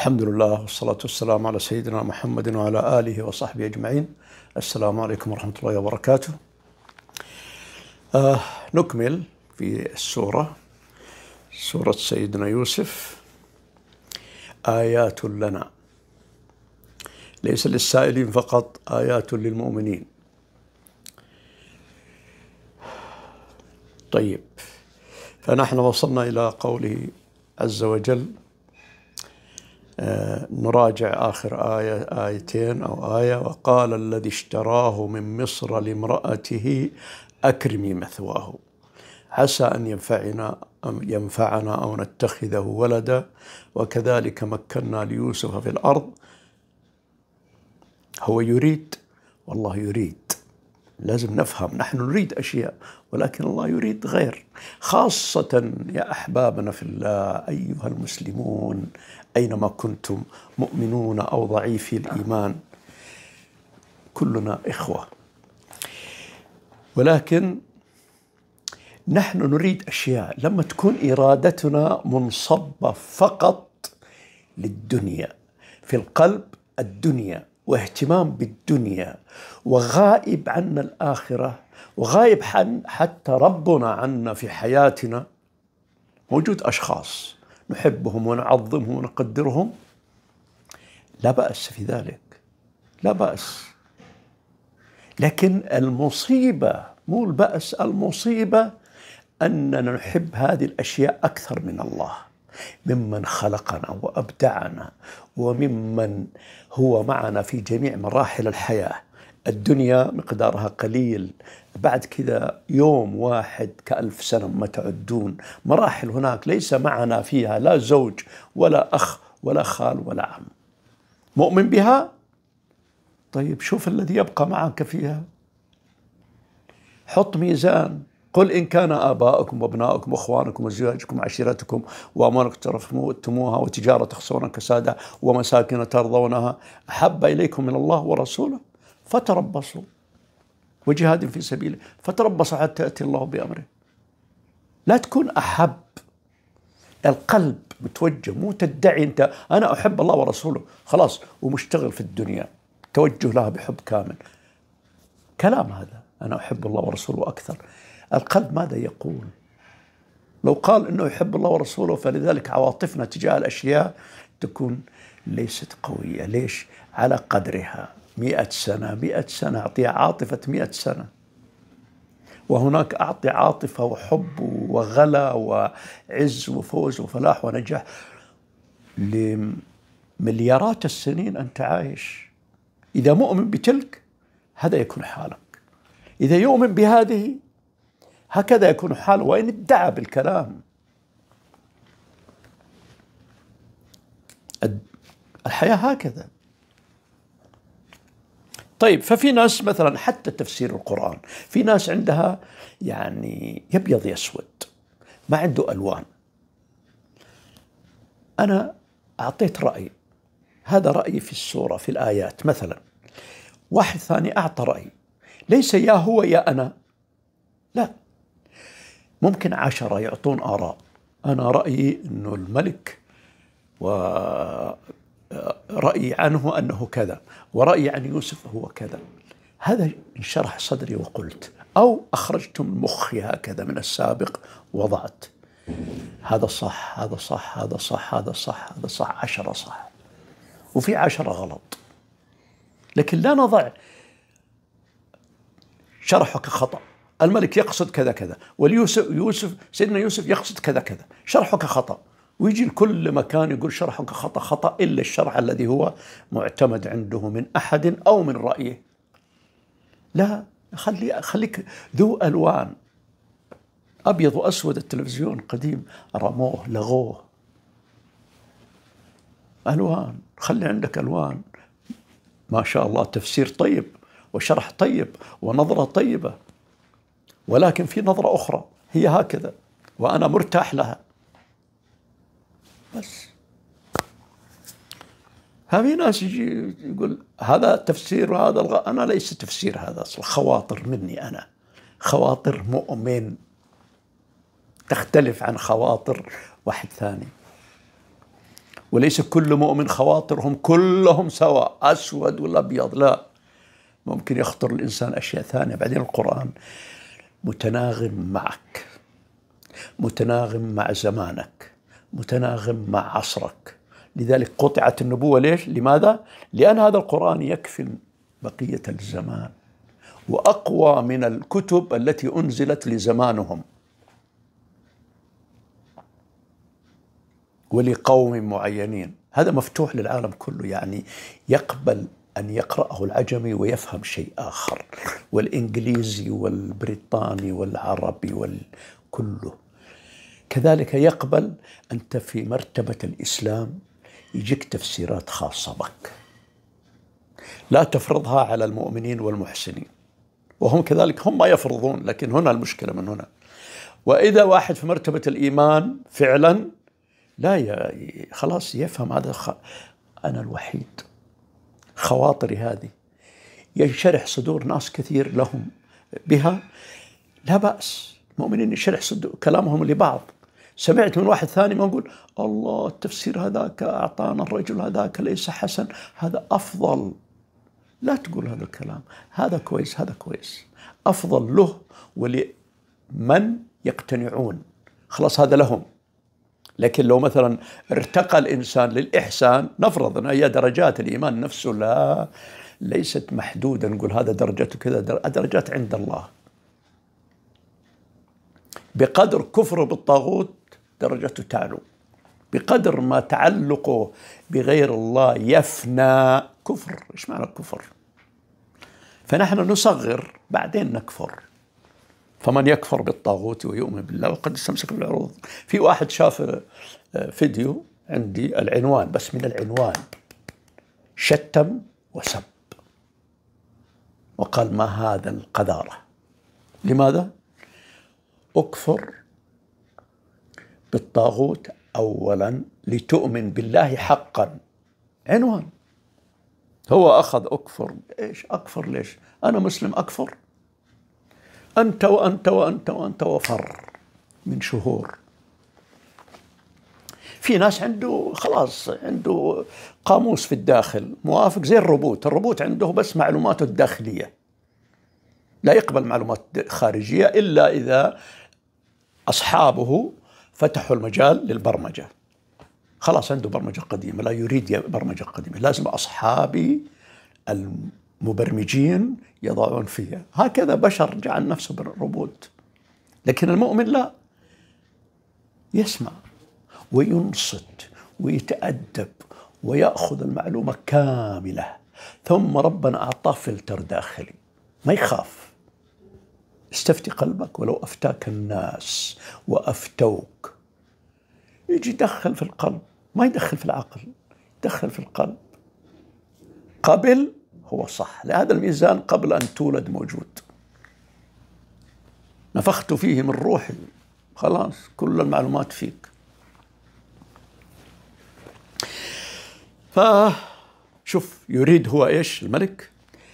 الحمد لله والصلاة والسلام على سيدنا محمد وعلى آله وصحبه أجمعين. السلام عليكم ورحمة الله وبركاته. نكمل في سورة سيدنا يوسف. آيات لنا، ليس للسائلين فقط، آيات للمؤمنين. طيب، فنحن وصلنا إلى قوله عز وجل. نراجع آخر آيتين أو آية. وقال الذي اشتراه من مصر لامرأته أكرمي مثواه عسى أن ينفعنا أو نتخذه ولدا وكذلك مكنا ليوسف في الأرض. هو يريد والله يريد. لازم نفهم، نحن نريد أشياء ولكن الله يريد غير. خاصة يا أحبابنا في الله أيها المسلمون أينما كنتم، مؤمنون أو ضعيفي الإيمان، كلنا إخوة، ولكن نحن نريد أشياء. لما تكون إرادتنا منصبة فقط للدنيا، في القلب الدنيا واهتمام بالدنيا، وغائب عنا الآخرة، وغائب حتى ربنا عنا في حياتنا. موجود أشخاص نحبهم ونعظمهم ونقدرهم، لا بأس في ذلك، لا بأس. لكن المصيبة مو البأس، المصيبة أننا نحب هذه الأشياء أكثر من الله، ممن خلقنا وأبدعنا وممن هو معنا في جميع مراحل الحياة. الدنيا مقدارها قليل، بعد كذا يوم واحد كألف سنة ما تعدون. مراحل هناك ليس معنا فيها لا زوج ولا أخ ولا خال ولا عم. مؤمن بها؟ طيب شوف الذي يبقى معك فيها، حط ميزان. قل إن كان آباؤكم وأبناؤكم وأخوانكم وأزواجكم وعشيرتكم وأموال اقترفتموها وتجارة تخشون كسادها ومساكن ترضونها أحب إليكم من الله ورسوله فتربصوا، وجهاد في سبيله فتربصوا حتى يأتي الله بأمره. لا تكون أحب، القلب متوجه، مو تدعي أنت أنا أحب الله ورسوله خلاص ومشتغل في الدنيا، توجه لها بحب كامل. كلام هذا، أنا أحب الله ورسوله أكثر. القلب ماذا يقول؟ لو قال إنه يحب الله ورسوله فلذلك عواطفنا تجاه الأشياء تكون ليست قوية. ليش؟ على قدرها. 100 سنة 100 سنة أعطيها عاطفة 100 سنة، وهناك أعطي عاطفة وحب وغلا وعز وفوز وفلاح ونجاح لمليارات السنين أنت عايش. إذا مؤمن بتلك هذا يكون حالك، إذا يؤمن بهذه هكذا يكون حاله، وإن ادعى بالكلام. الحياة هكذا. طيب، ففي ناس مثلا حتى تفسير القرآن، في ناس عندها يعني يبيض يسود، ما عنده ألوان. أنا أعطيت رأي، هذا رأيي في السورة في الآيات مثلا. واحد ثاني أعطى رأي، ليس يا هو يا أنا، لا، ممكن 10 يعطون آراء. أنا رأيي أنه الملك، ورأيي عنه أنه كذا، ورأيي عن يوسف هو كذا. هذا انشرح صدري وقلت، أو أخرجت من مخي هكذا من السابق وضعت هذا صح هذا صح هذا صح هذا صح هذا صح، 10 صح وفي 10 غلط. لكن لا نضع شرحك خطأ، الملك يقصد كذا كذا، سيدنا يوسف يقصد كذا كذا، شرحك خطأ. ويجي الكل مكان يقول شرحك خطأ خطأ، إلا الشرح الذي هو معتمد عنده من أحد أو من رأيه. لا، خليك ذو ألوان. أبيض وأسود التلفزيون قديم رموه لغوه. ألوان، خلي عندك ألوان. ما شاء الله تفسير طيب وشرح طيب ونظرة طيبة، ولكن في نظرة أخرى هي هكذا وأنا مرتاح لها بس. في ناس يجي يقول هذا تفسير وهذا أنا ليس تفسير، هذا أصل خواطر مني، أنا خواطر مؤمن تختلف عن خواطر واحد ثاني. وليس كل مؤمن خواطرهم كلهم سواء أسود ولا أبيض، لا، ممكن يخطر الإنسان أشياء ثانية. بعدين القرآن متناغم معك، متناغم مع زمانك، متناغم مع عصرك. لذلك قطعت النبوة. ليش؟ لماذا؟ لأن هذا القرآن يكفي بقية الزمان، وأقوى من الكتب التي أنزلت لزمانهم ولقوم معينين. هذا مفتوح للعالم كله، يعني يقبل أن يقرأه العجمي ويفهم شيء آخر، والإنجليزي والبريطاني والعربي والكله. كذلك يقبل أنت في مرتبة الإسلام يجيك تفسيرات خاصة بك، لا تفرضها على المؤمنين والمحسنين، وهم كذلك هم ما يفرضون، لكن هنا المشكلة من هنا. وإذا واحد في مرتبة الإيمان فعلا لا خلاص يفهم هذا أنا الوحيد، خواطري هذه ينشرح صدور ناس كثير لهم بها، لا بأس، المؤمنين يشرح صدور كلامهم لبعض. سمعت من واحد ثاني ما نقول الله التفسير هذاك أعطانا الرجل هذاك ليس حسن، هذا أفضل. لا تقول هذا الكلام، هذا كويس، هذا كويس، أفضل له ولمن يقتنعون، خلاص هذا لهم. لكن لو مثلا ارتقى الإنسان للإحسان، نفرض أن هي درجات الإيمان نفسه لا ليست محدودة، نقول هذا درجته كذا، درجات عند الله. بقدر كفره بالطاغوت درجته تعلو، بقدر ما تعلقه بغير الله يفنى. كفر، إيش معنى كفر؟ فنحن نصغر بعدين نكفر. فمن يكفر بالطاغوت ويؤمن بالله وقد استمسك بالعروض. في واحد شاف فيديو عندي، العنوان بس من العنوان شتم وسب وقال ما هذا القذارة. لماذا؟ اكفر بالطاغوت أولا لتؤمن بالله حقا، عنوان. هو أخذ أكفر. إيش أكفر؟ ليش؟ أنا مسلم أكفر؟ أنت وأنت وأنت وأنت، وفر من شهور. في ناس عنده خلاص عنده قاموس في الداخل موافق زي الروبوت. الروبوت عنده بس معلوماته الداخلية، لا يقبل معلومات خارجية إلا إذا أصحابه فتحوا المجال للبرمجة. خلاص عنده برمجة قديمة، لا يريد برمجة قديمة، لازم أصحابي المبرمجين يضعون فيها. هكذا بشر جعل نفسه بالروبوت. لكن المؤمن لا، يسمع وينصت ويتأدب ويأخذ المعلومة كاملة، ثم ربنا أعطاه فلتر داخلي ما يخاف. استفتي قلبك ولو أفتاك الناس وأفتوك. يجي يدخل في القلب، ما يدخل في العقل، يدخل في القلب. قبل هو صح، لهذا الميزان قبل أن تولد موجود. نفخت فيه من روحي، خلاص كل المعلومات فيك. فشوف يريد هو إيش الملك؟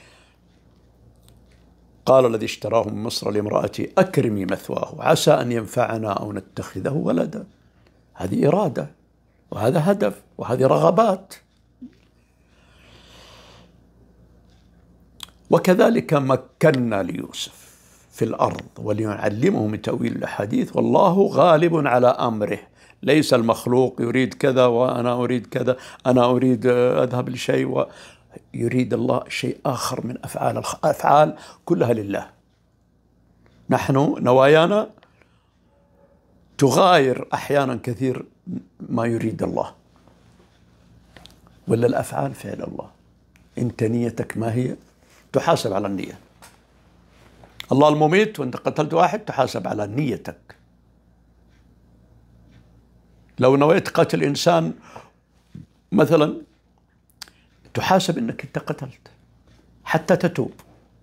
قال الذي اشتراه من مصر لامرأتي أكرمي مثواه عسى أن ينفعنا أو نتخذه ولدا. هذه إرادة، وهذا هدف، وهذه رغبات. وكذلك مكنا ليوسف في الأرض ولنعلمه من تأويل الأحاديث والله غالب على أمره. ليس المخلوق يريد كذا وأنا أريد كذا، أنا أريد أذهب لشيء ويريد الله شيء آخر من أفعال. الأفعال كلها لله. نحن نوايانا تغاير أحيانا كثير ما يريد الله، ولا الأفعال فعل الله. أنت نيتك ما هي؟ تحاسب على النية. الله المميت وأنت قتلت واحد تحاسب على نيتك. لو نويت قتل إنسان مثلا تحاسب أنك أنت قتلت، حتى تتوب،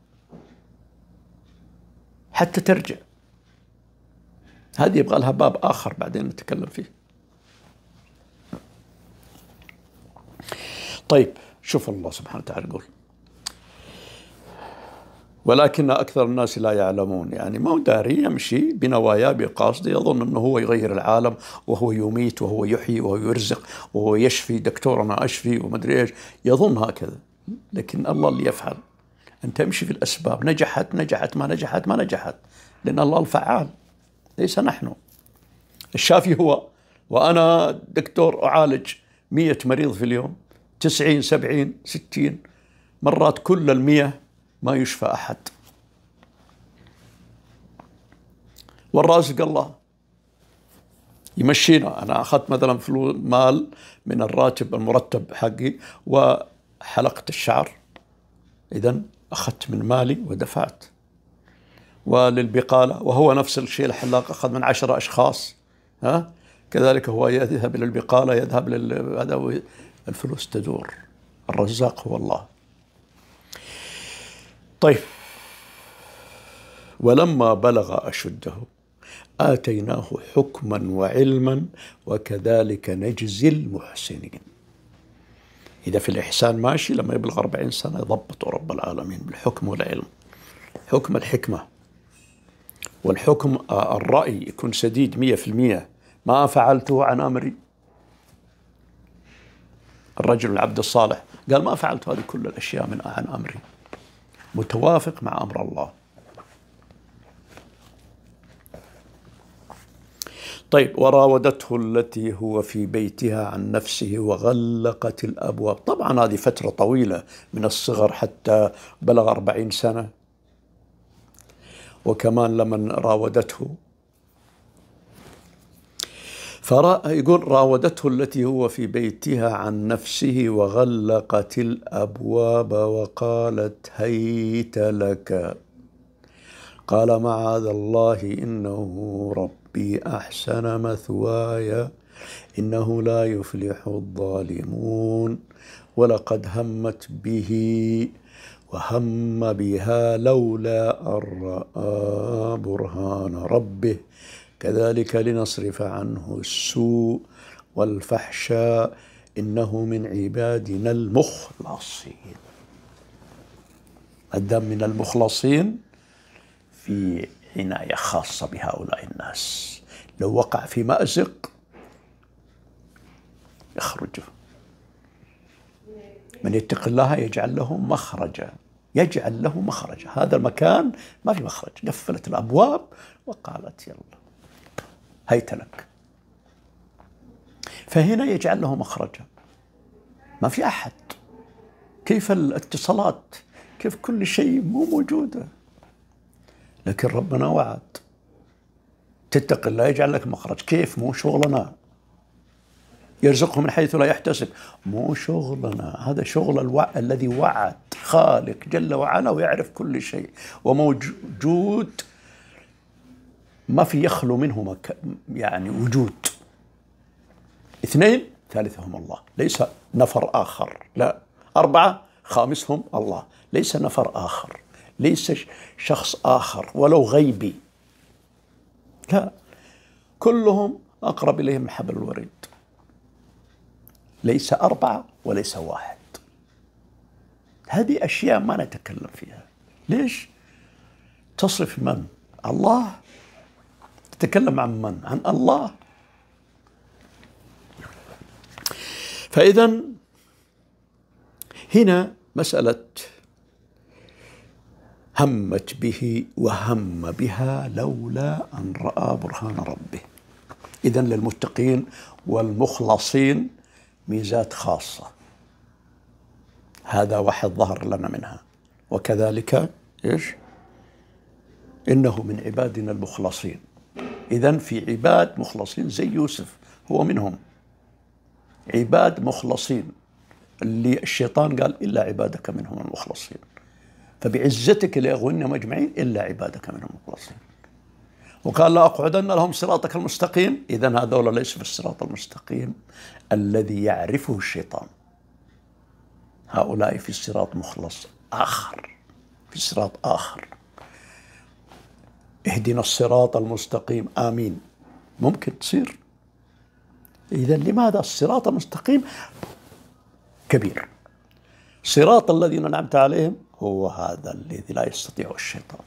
حتى ترجع. هذه يبغى لها باب آخر بعدين نتكلم فيه. طيب شوف الله سبحانه وتعالى يقول ولكن أكثر الناس لا يعلمون، يعني ما هو داري، يمشي بنوايا بقاصد، يظن أنه هو يغير العالم وهو يميت وهو يحيي وهو يرزق وهو يشفي، دكتور أنا أشفي ومدري إيش، يظن هكذا. لكن الله اللي يفعل. أنت امشي في الأسباب، نجحت نجحت، ما نجحت ما نجحت، لأن الله الفعال ليس نحن. الشافي هو، وأنا دكتور أعالج 100 مريض في اليوم، 90 70 60 مرات، كل 100 ما يشفى أحد. والرازق الله يمشينا. أنا أخذت مثلا مال من الراتب المرتب حقي وحلقت الشعر، إذن أخذت من مالي ودفعت. وللبقالة، وهو نفس الشيء، الحلاق أخذ من 10 أشخاص، كذلك هو يذهب للبقالة، يذهب هذا، الفلوس تدور. الرزاق هو الله. طيب، ولما بلغ أشده آتيناه حكما وعلما وكذلك نجزي المحسنين. إذا في الإحسان ماشي، لما يبلغ 40 سنة يضبط رب العالمين بالحكم والعلم. حكم الحكمة، والحكم الرأي يكون سديد 100%. ما فعلته عن أمري. الرجل العبد الصالح قال ما فعلت هذه كل الأشياء عن أمري، متوافق مع أمر الله. طيب، وراودته التي هو في بيتها عن نفسه وغلقت الأبواب. طبعا هذه فترة طويلة من الصغر حتى بلغ 40 سنة. وكمان لمن راودته، يقول راودته التي هو في بيتها عن نفسه وغلقت الأبواب وقالت هيت لك، قال معاذ الله إنه ربي أحسن مثواي إنه لا يفلح الظالمون، ولقد همت به وهم بها لولا أن رأى برهان ربه كذلك لنصرف عنه السوء والفحشاء إنه من عبادنا المخلصين. الدم من المخلصين في عناية خاصة بهؤلاء الناس. لو وقع في مأزق يخرج. من يتق الله يجعل له مخرجا، يجعل له مخرجا. هذا المكان ما في مخرج، قفلت الأبواب وقالت يلا هيت لك. فهنا يجعل له مخرجا، ما في أحد. كيف الاتصالات، كيف كل شيء مو موجودة، لكن ربنا وعد تتق الله يجعل لك مخرج. كيف؟ مو شغلنا. يرزقه من حيث لا يحتسب، مو شغلنا، هذا شغل الذي وعد. خالق جل وعلا ويعرف كل شيء وموجود، ما في يخلو منه يعني وجود. 2 ثالثهم الله، ليس نفر آخر، لا. 4 خامسهم الله، ليس نفر آخر، ليس شخص آخر ولو غيبي، لا، كلهم أقرب إليهم من حبل الوريد. ليس 4 وليس 1. هذه أشياء ما نتكلم فيها. ليش؟ تصف من؟ الله. تتكلم عن من؟ عن الله. فإذا هنا مسألة همت به وهم بها لولا أن رأى برهان ربه. إذن للمتقين والمخلصين ميزات خاصة، هذا واحد ظهر لنا منها. وكذلك إيش؟ إنه من عبادنا المخلصين. إذن في عباد مخلصين زي يوسف، هو منهم. عباد مخلصين اللي الشيطان قال إلا عبادك منهم المخلصين، فبعزتك لأغوينهم أجمعين إلا عبادك منهم المخلصين. وقال لا أقعدن لهم صراطك المستقيم. إذن هذول ليسوا في الصراط المستقيم الذي يعرفه الشيطان. هؤلاء في صراط مخلص آخر، في صراط آخر. اهدنا الصراط المستقيم، آمين. ممكن تصير. إذن لماذا الصراط المستقيم كبير؟ صراط الذين أنعمت عليهم هو هذا الذي لا يستطيع الشيطان.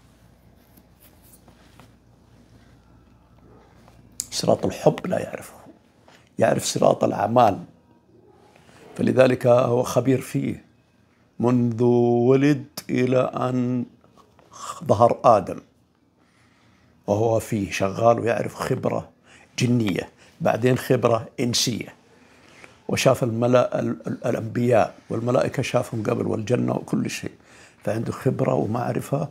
صراط الحب لا يعرفه، يعرف صراط الأعمال، فلذلك هو خبير فيه منذ ولد إلى أن ظهر آدم، وهو فيه شغال ويعرف خبرة جنية، بعدين خبرة إنسية، وشاف الأنبياء والملائكة شافهم قبل، والجنة وكل شيء، فعنده خبرة ومعرفة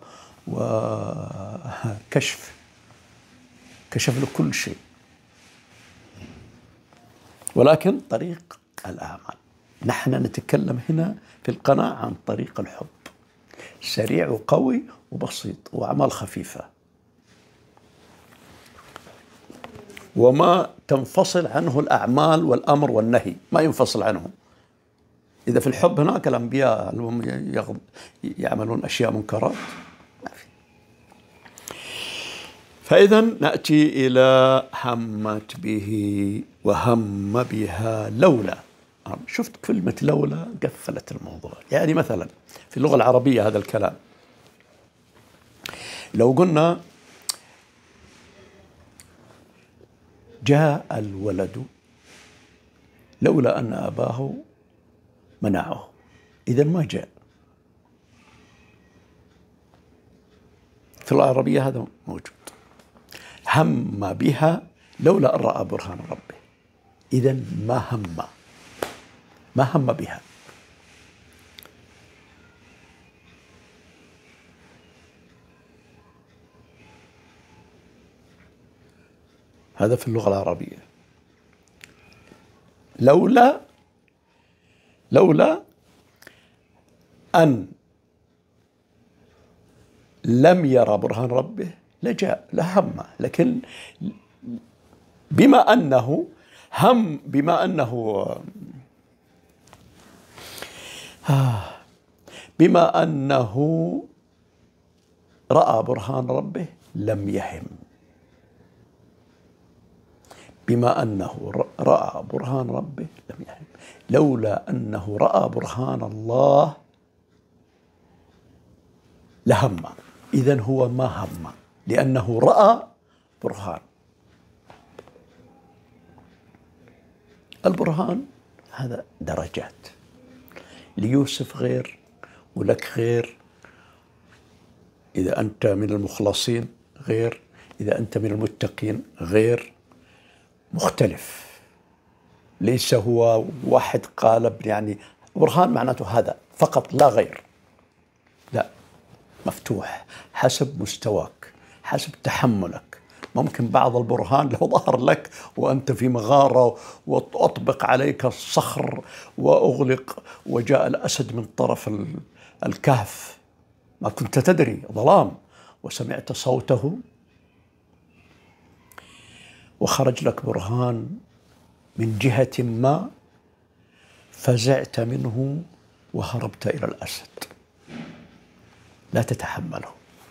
وكشف، كشف له كل شيء، ولكن طريق الأعمال. نحن نتكلم هنا في القناة عن طريق الحب، سريع وقوي وبسيط وأعمال خفيفة، وما تنفصل عنه الأعمال والأمر والنهي، ما ينفصل عنه. إذا في الحب هناك الأنبياء يعملون أشياء منكرات، ما في. فإذا نأتي إلى همت به وهم بها لولا. شفت كلمة لولا قفلت الموضوع. يعني مثلا في اللغة العربية هذا الكلام، لو قلنا جاء الولد لولا أن أباه منعه، إذا ما جاء. في اللغة العربية هذا موجود. هم بها لولا أن رأى برهان ربه، إذا ما هم بها. هذا في اللغة العربية. لولا أن لم يرى برهان ربه لجاء لهم، لكن بما أنه رأى برهان ربه لم يهم. بما أنه رأى برهان ربه لم يهم. لولا أنه رأى برهان الله لهم، إذن هو ما هم، لأنه رأى برهان. البرهان هذا درجات، ليوسف غير ولك غير، إذا أنت من المخلصين غير، إذا أنت من المتقين غير، مختلف. ليس هو واحد قالب، يعني برهان معناته هذا فقط لا غير، لا، مفتوح حسب مستواك، حسب تحملك. ممكن بعض البرهان لو ظهر لك وأنت في مغارة وأطبق عليك الصخر وأغلق وجاء الأسد من طرف الكهف، ما كنت تدري، ظلام، وسمعت صوته وخرج لك برهان من جهة ما، فزعت منه وهربت إلى الأسد، لا تتحمله.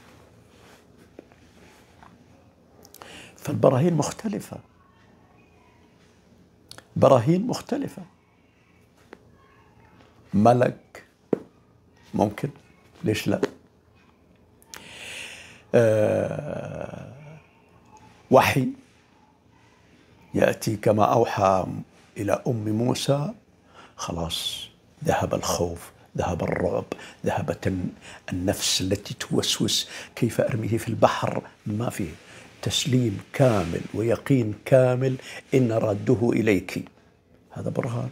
فالبراهين مختلفة، براهين مختلفة. ملك ممكن، ليش لا؟ وحي يأتي كما أوحى إلى أم موسى، خلاص ذهب الخوف، ذهب الرعب، ذهبت النفس التي توسوس كيف أرميه في البحر، ما فيه، تسليم كامل ويقين كامل إن رده إليك. هذا برهان.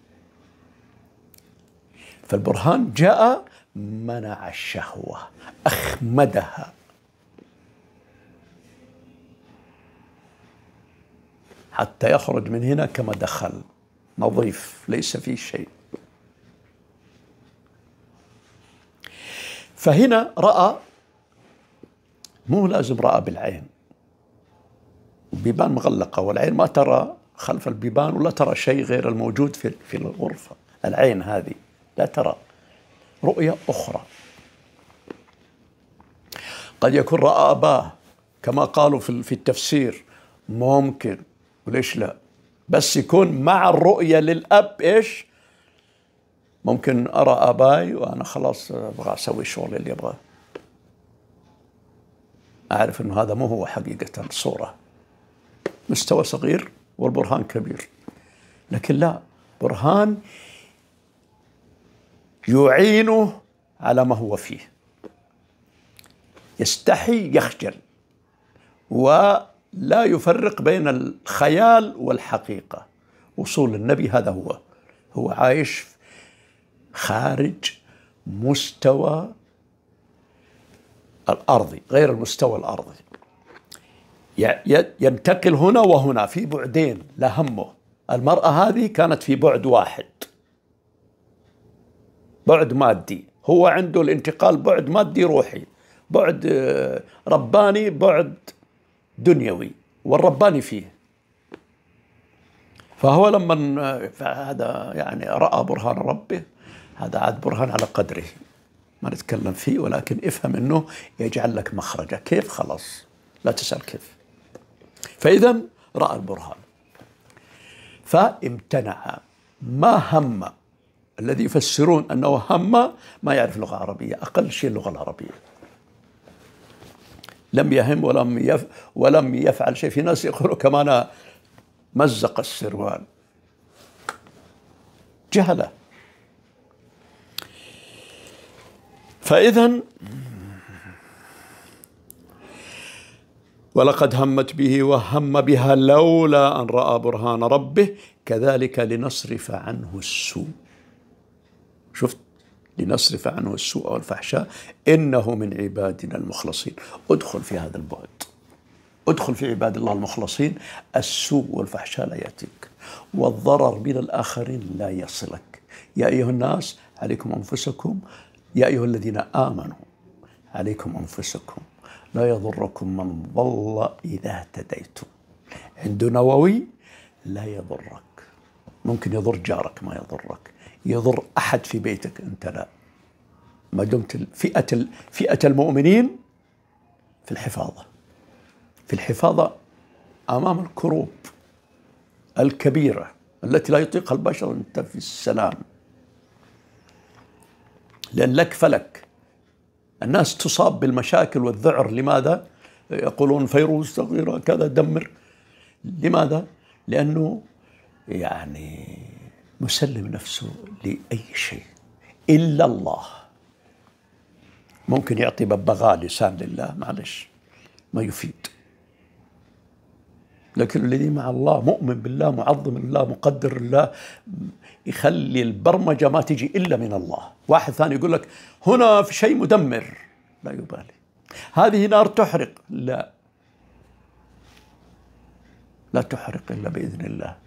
فالبرهان جاء منع الشهوة، أخمدها، حتى يخرج من هنا كما دخل، نظيف ليس فيه شيء. فهنا رأى، مو لازم رأى بالعين، البيبان مغلقة والعين ما ترى خلف البيبان ولا ترى شيء غير الموجود في الغرفة. العين هذه لا ترى، رؤية أخرى. قد يكون رأى أباه كما قالوا في التفسير، ممكن، وليش لا، بس يكون مع الرؤية للأب إيش؟ ممكن أرى آبائي وأنا خلاص أبغى أسوي الشغل اللي أبغاه، أعرف أنه هذا مو هو حقيقة الصورة، مستوى صغير والبرهان كبير. لكن لا، برهان يعينه على ما هو فيه، يستحي يخجل ولا يفرق بين الخيال والحقيقة. وصول النبي هذا هو عايش خارج مستوى الأرضي، غير المستوى الأرضي، ينتقل هنا وهنا في بعدين لا همه. المرأة هذه كانت في بعد واحد، بعد مادي، هو عنده الانتقال بعد مادي روحي، بعد رباني، بعد دنيوي، والرباني فيه. فهو لما هذا يعني رأى برهان ربه، هذا عاد برهان على قدره، ما نتكلم فيه، ولكن افهم انه يجعل لك مخرجه. كيف؟ خلاص لا تسأل كيف. فإذا رأى البرهان فامتنع، ما هم. الذي يفسرون أنه هم ما يعرف اللغة العربية، أقل شيء اللغة العربية، لم يهم ولم يفعل شيء. في ناس يقولوا كمان مزق السروال، جهلة. فإذا ولقد همت به وهم بها لولا أن رأى برهان ربه كذلك لنصرف عنه السوء. شفت؟ لنصرف عنه السوء والفحشاء إنه من عبادنا المخلصين. ادخل في هذا البعد، ادخل في عباد الله المخلصين، السوء والفحشاء لا يأتيك، والضرر من الآخرين لا يصلك. يا أيها الناس عليكم أنفسكم، يا أيها الذين آمنوا عليكم أنفسكم لا يضركم من ضل إذا اهتديتم. عند نووي لا يضرك، ممكن يضر جارك ما يضرك، يضر أحد في بيتك أنت لا، ما دمت فئة المؤمنين في الحفاظة أمام الكروب الكبيرة التي لا يطيقها البشر. أنت في السلام، لأن لك فلك. الناس تصاب بالمشاكل والذعر، لماذا؟ يقولون فيروس صغيرة كذا دمر. لماذا؟ لأنه يعني مسلم نفسه لأي شيء إلا الله. ممكن يعطي ببغاء لسان لله، معلش ما يفيد. لكن الذي مع الله مؤمن بالله، معظم الله، مقدر الله، يخلي البرمجة ما تجي إلا من الله. واحد ثاني يقول لك هنا في شيء مدمر، لا يبالي. هذه نار تحرق، لا تحرق إلا بإذن الله.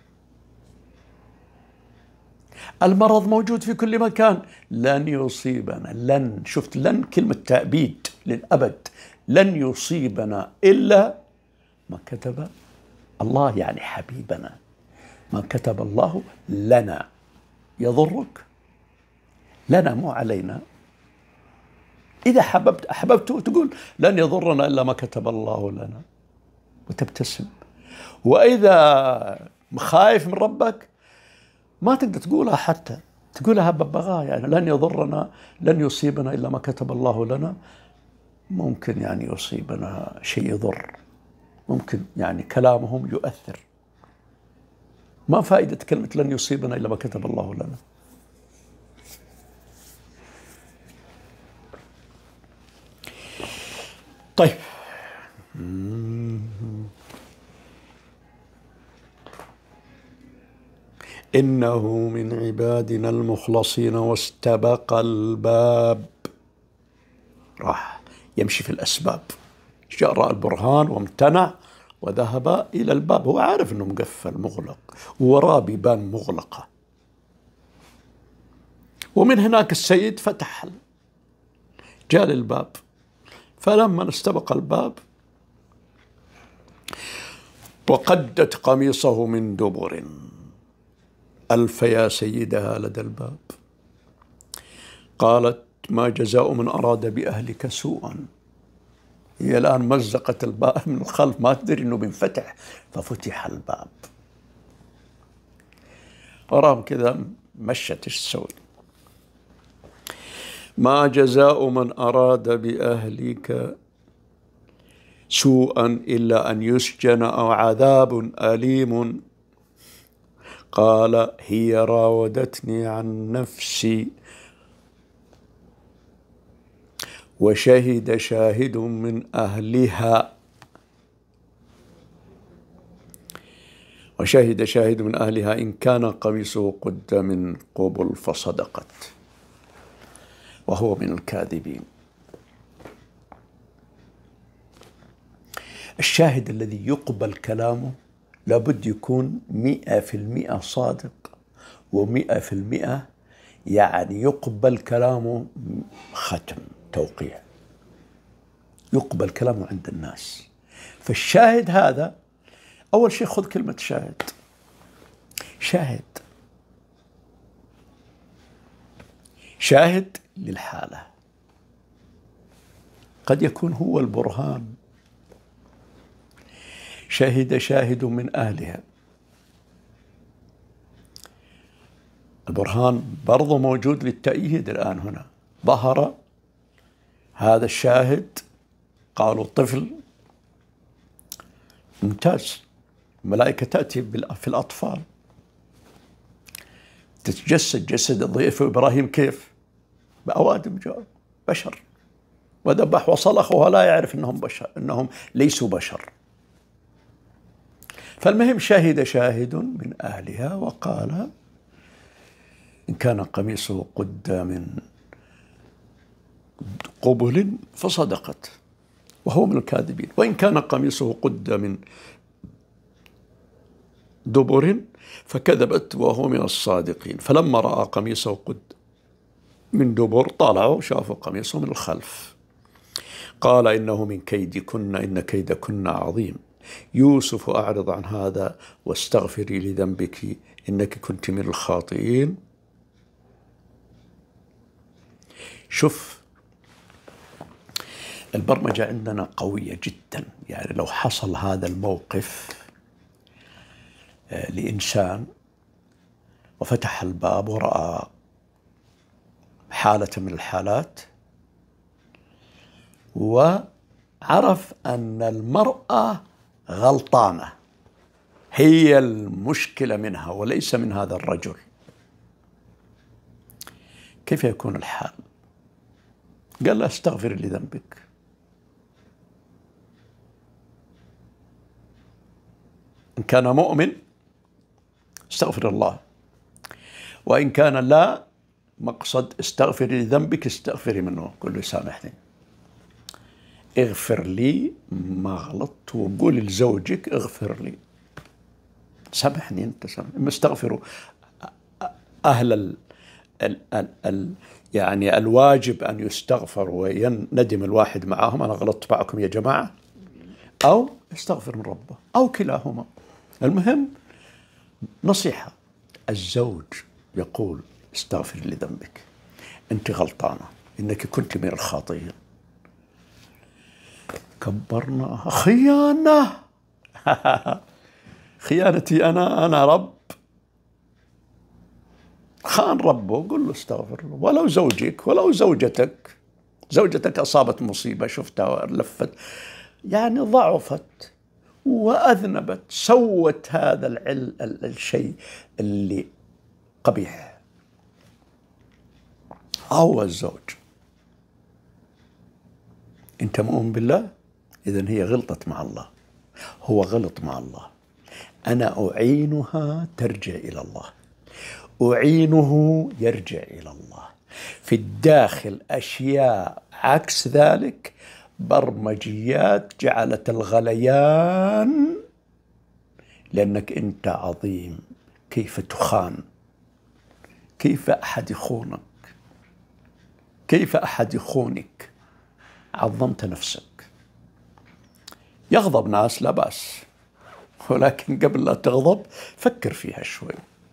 المرض موجود في كل مكان، لن يصيبنا، لن، شفت لن كلمة تأبيد للأبد، لن يصيبنا إلا ما كتب الله، يعني حبيبنا، ما كتب الله لنا. يضرك لنا مو علينا. إذا أحببت تقول لن يضرنا إلا ما كتب الله لنا وتبتسم. وإذا خايف من ربك ما تقدر تقولها، حتى تقولها ببغاء، يعني لن يضرنا، لن يصيبنا إلا ما كتب الله لنا. ممكن يعني يصيبنا شيء يضر، ممكن يعني كلامهم يؤثر. ما فائدة كلمة لن يصيبنا إلا ما كتب الله لنا؟ طيب، إنه من عبادنا المخلصين واستبق الباب. راح يمشي في الأسباب، جاء رأى البرهان وامتنع وذهب إلى الباب. هو عارف أنه مقفل مغلق، وراه بيبان مغلقة، ومن هناك السيد فتح، جاء للباب. فلما استبق الباب وقدت قميصه من دبر، ألف يا سيدها لدى الباب. قالت ما جزاء من أراد بأهلك سوءا. هي الآن مزقت الباب من الخلف، ما تدري أنه بينفتح، ففتح الباب. وراهم كذا مشت، إيش تسوي؟ ما جزاء من أراد بأهلك سوءا إلا أن يسجن أو عذاب أليم. قال هي راودتني عن نفسي وشهد شاهد من أهلها إن كان قميصه قد من قبل فصدقت وهو من الكاذبين. الشاهد الذي يقبل كلامه لابد يكون 100% صادق، و100% يعني يقبل كلامه ختم توقيع، يقبل كلامه عند الناس. فالشاهد هذا أول شيء خذ كلمة شاهد. شاهد للحالة، قد يكون هو البرهان. شهد شاهد من أهلها، البرهان برضو موجود للتأييد الآن. هنا ظهر هذا الشاهد، قالوا طفل ممتاز. الملائكة تأتي في الأطفال، تتجسد جسد الضيف إبراهيم كيف؟ بأوادم بشر، وذبح وصلخ وهو لا يعرف أنهم ليسوا بشر. فالمهم شهد شاهد من أهلها وقال إن كان قميصه قد من قبل فصدقت وهو من الكاذبين، وإن كان قميصه قد من دبر فكذبت وهو من الصادقين. فلما رأى قميصه قد من دبر طالعوا شافوا قميصه من الخلف، قال إنه من كيدكن إن كيدكن عظيم. يوسف أعرض عن هذا واستغفري لذنبك إنك كنت من الخاطئين. شوف البرمجة عندنا قوية جدا. يعني لو حصل هذا الموقف لإنسان وفتح الباب ورأى حالة من الحالات وعرف أن المرأة غلطانة، هي المشكلة منها وليس من هذا الرجل، كيف يكون الحال؟ قال له استغفر لذنبك. إن كان مؤمن استغفر الله، وإن كان لا مقصد استغفري لذنبك استغفري منه، قل له سامحني، اغفر لي ما غلطت، وقول لزوجك اغفر لي، سامحني أنت، سامحني. استغفروا أهل يعني الواجب أن يستغفر ويندم الواحد معهم أنا غلطت معكم يا جماعة، أو استغفر من ربه، أو كلاهما. المهم نصيحة، الزوج يقول استغفر لذنبك، أنت غلطانة، إنك كنت من الخاطئين. كبرناها خيانة خيانتي أنا رب، خان ربه، قل له استغفر له. ولو زوجك ولو زوجتك أصابت مصيبة، شفتها لفت يعني ضعفت وأذنبت، سوت هذا الشيء اللي قبيح، هو الزوج. أنت مؤمن بالله، إذن هي غلطت مع الله، هو غلط مع الله، أنا أعينها ترجع إلى الله، أعينه يرجع إلى الله. في الداخل أشياء عكس ذلك، برمجيات جعلت الغليان، لأنك أنت عظيم. كيف تخان؟ كيف أحد يخونك؟ كيف أحد يخونك؟ عظمت نفسك. يغضب ناس لا بأس، ولكن قبل لا تغضب فكر فيها شوي،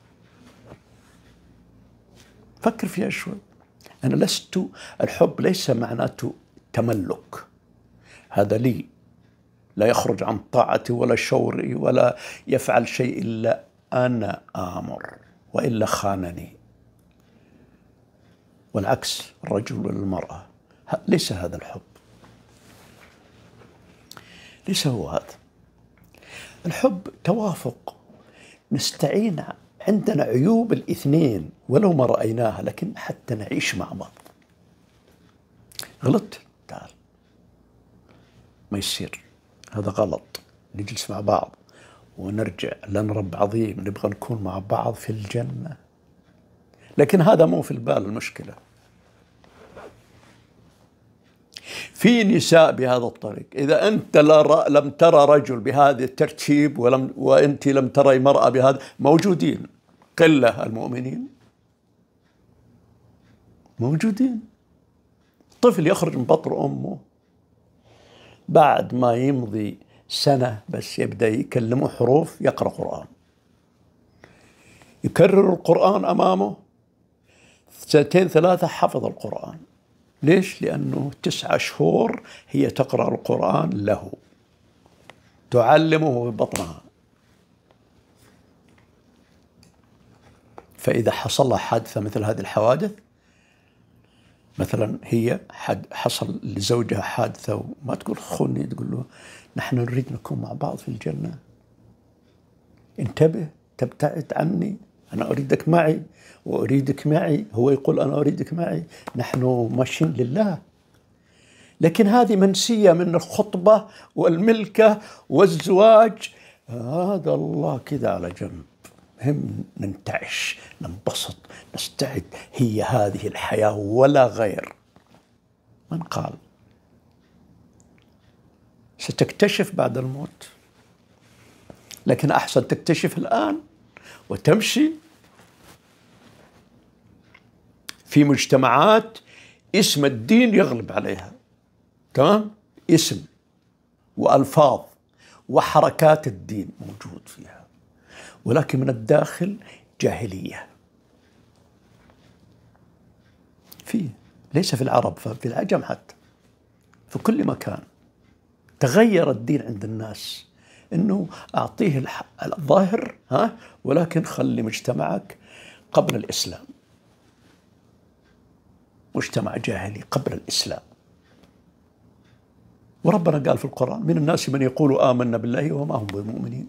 فكر فيها شوي. أنا الحب ليس معناته تملك، هذا لي، لا يخرج عن طاعتي ولا شوري ولا يفعل شيء إلا أنا آمر، وإلا خانني. والعكس الرجل والمرأة. ليس هذا الحب، ليس هو هذا الحب. توافق، نستعين، عندنا عيوب الاثنين ولو ما رأيناها، لكن حتى نعيش مع بعض. غلط، تعال، ما يصير، هذا غلط. نجلس مع بعض ونرجع، لنا رب عظيم، نبغى نكون مع بعض في الجنة، لكن هذا مو في البال المشكلة. في نساء بهذا الطريق، إذا أنت لم ترى رجل بهذا الترتيب وأنت لم ترى مرأة بهذا، موجودين، قلة المؤمنين موجودين. طفل يخرج من بطن أمه بعد ما يمضي سنة بس يبدأ يكلمه حروف، يقرأ قرآن، يكرر القرآن أمامه، 2 3 حفظ القرآن. ليش؟ لأنه 9 شهور هي تقرأ القرآن له، تعلمه ببطنها. فإذا حصل لها حادثة مثل هذه الحوادث، مثلا هي حصل لزوجها حادثة وما تقول خوني، تقول له نحن نريد نكون مع بعض في الجنة، انتبه، تبتعد عني، أنا أريدك معي وأريدك معي، هو يقول أنا أريدك معي، نحن ماشيين لله. لكن هذه منسية من الخطبة والملكة والزواج، هذا الله كذا على جنب، هم ننتعش، ننبسط، نستعد، هي هذه الحياة ولا غير. من قال؟ ستكتشف بعد الموت، لكن أحسن تكتشف الآن وتمشي. في مجتمعات اسم الدين يغلب عليها، تمام؟ اسم وألفاظ وحركات الدين موجود فيها، ولكن من الداخل جاهلية. ليس في العرب، في العجم حتى، في كل مكان تغير الدين عند الناس، إنه أعطيه الظاهر، ولكن خلي مجتمعك قبل الإسلام، مجتمع جاهلي قبل الإسلام. وربنا قال في القرآن من الناس من يقول آمنا بالله وما هم بمؤمنين.